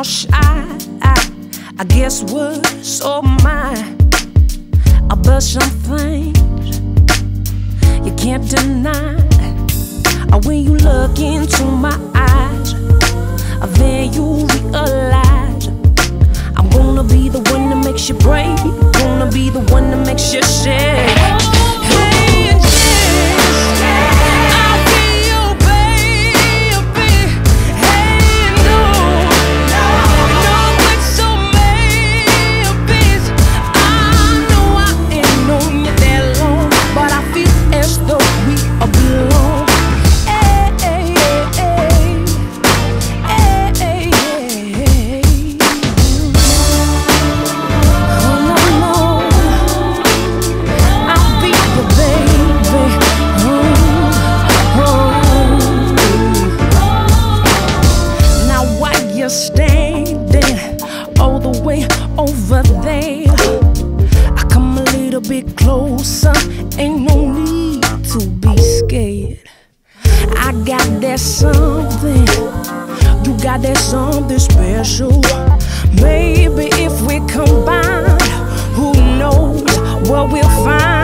shy. I guess we're so mine. But some things you can't deny. When you look into my eyes, then you realize I'm gonna be the one that makes you break, gonna be the one that makes you shake. Closer, ain't no need to be scared. I got that something, you got that something special. Maybe if we combine, who knows what we'll find.